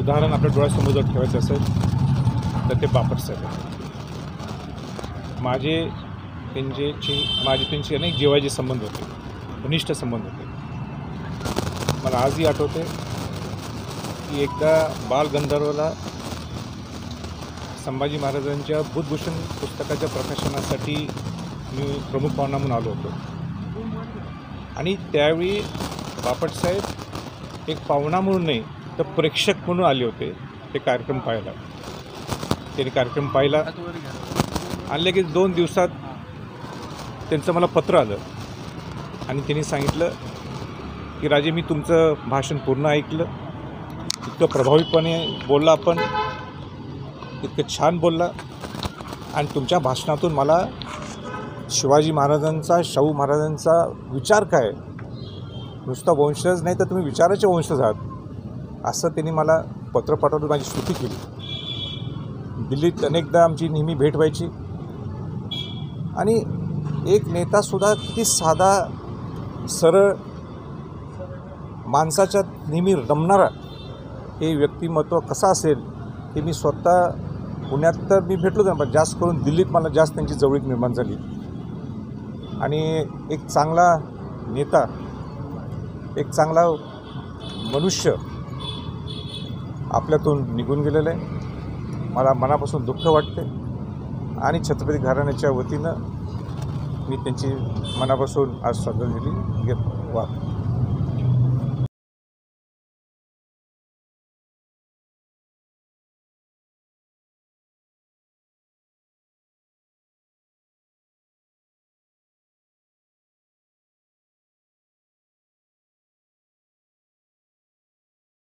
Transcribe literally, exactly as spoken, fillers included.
उदाहरण आपल्या डोळ्यासमोर जर ठेवायचं असेल तर ते बापटसाहेब आहेत. माझे त्यांचे माझे त्यांचे अनेक जिव्हाळ्याचे संबंध होते, घनिष्ठ संबंध होते. मला आजही आठवते की एकदा बालगंधर्वला संभाजी महाराजांच्या बुधभूषण पुस्तकाच्या प्रकाशनासाठी मी प्रमुख पाहुणा म्हणून आलो होतो. आणि त्यावेळी बापटसाहेब एक पाहुणा म्हणून नाही तर प्रेक्षक म्हणून आले होते ते कार्यक्रम पाहायला. त्यांनी कार्यक्रम पाहिला आणि लगेच दोन दिवसात त्यांचं मला पत्र आलं आणि त्यांनी सांगितलं की राजे, मी तुमचं भाषण पूर्ण ऐकलं, इतकं प्रभावीपणे बोलला, आपण इतकं छान बोलला आणि तुमच्या भाषणातून मला शिवाजी महाराजांचा, शाहू महाराजांचा विचार काय, नुसता वंशज नाही तर तुम्ही विचाराचे वंशज आहात, असं त्यांनी मला पत्र पाठवून माझी स्तुती केली. दिल्लीत अनेकदा आमची नेहमी भेट व्हायची आणि एक नेतासुद्धा किती साधा, सरळ, माणसाच्या नेहमी रमणारा हे व्यक्तिमत्व कसं असेल हे मी स्वतः पुण्यात तर मी भेटलो ना, पण जास्त करून दिल्लीत मला जास्त त्यांची जवळीक निर्माण झाली. आणि एक चांगला नेता, एक चांगला मनुष्य आपल्यातून निघून गेलेलं आहे. मला मनापासून दुःख वाटते आणि छत्रपती घराण्याच्या वतीनं मी त्यांची मनापासून आज श्रद्धांजली घेतो. वा.